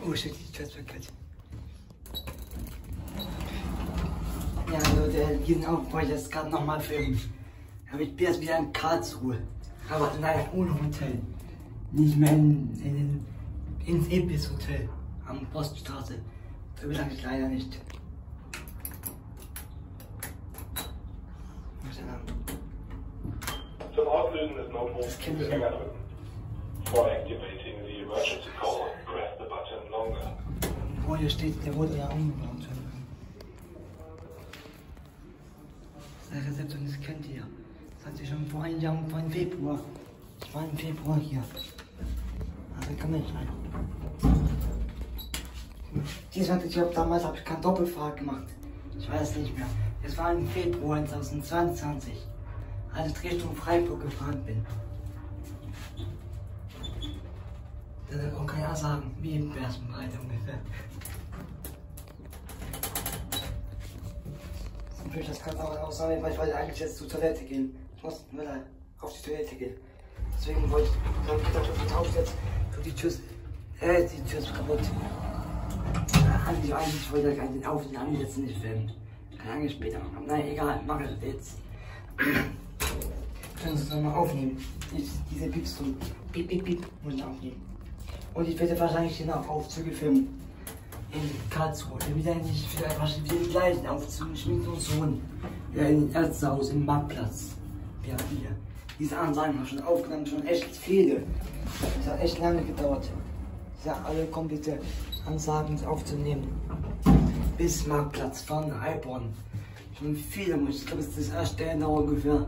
Oh shit, die Tür ist verkehrt. Ja Leute, diesen Aufbau wollte ich jetzt gerade nochmal filmen. Aber ich bin jetzt wieder in Karlsruhe. Aber nein, ohne Hotel. Nicht mehr ins Ibis Hotel am Poststraße. Da will ich leider nicht. Zum Auslösen des Notrufs den Finger drücken. For activating the emergency call, press the button longer. Oh, hier steht, der wurde ja umgebaut. Der Rezeptionist kennt ihr. Das hat sie schon vor einem Jahr, vor Februar. Ich war im Februar hier. Also kann man nicht rein. Damals habe ich keine Doppelfahrt gemacht. Ich weiß nicht mehr. Es war im Februar 2022, als ich Richtung Freiburg gefahren bin. Da kann ja sagen, wie im Bersenbreite ungefähr. Das kann auch sein, weil ich wollte eigentlich jetzt zur Toilette gehen. Ich muss auf die Toilette gehen. Deswegen wollte ich gedacht, ich tausche jetzt für die Tür. Die Tür ist kaputt. Eigentlich wollte ich den Aufnahmen jetzt nicht filmen. Kann eigentlich später machen. Nein, egal, mache ich jetzt. Können Sie es nochmal aufnehmen? Diese Piepston. Piep, piep, piep, muss ich aufnehmen. Und ich werde wahrscheinlich den Aufzüge filmen. In Karlsruhe. Wieder die gleichen Aufzüge. Ich bin nur Sohn. Ja, in Ärztehaus, im Marktplatz. Ja, hier. Diese Ansagen haben schon aufgenommen, schon echt viele. Das hat echt lange gedauert. Ja, alle komplette Ansagen aufzunehmen. Bis Marktplatz von Heilbronn. Schon viele, ich glaube, das Erstellen dauert ungefähr.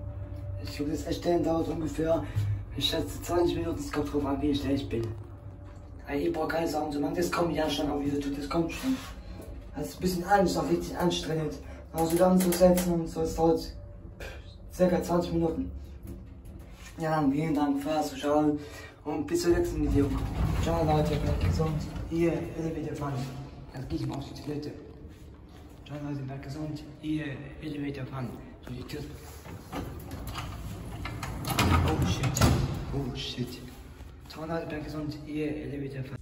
Ich schätze 20 Minuten, es kommt drauf an, wie schnell ich bin. Ich brauche keine Sorgen zu machen, das kommt ja schon auf YouTube, das kommt schon. Das ist ein bisschen richtig anstrengend. Also dann zu setzen und so, es dauert ca. 20 Minuten. Ja, dann vielen Dank fürs Zuschauen und bis zum nächsten Video. Ciao Leute, bleibt gesund. Ihr Elevator Fun. Jetzt gehe ich mal auf die Toilette. Ciao Leute, bleibt gesund. Ihr Elevator Fun. So die Tür. Oh shit. Ciao Leute, bleibt gesund. Ihr Elevator Fun.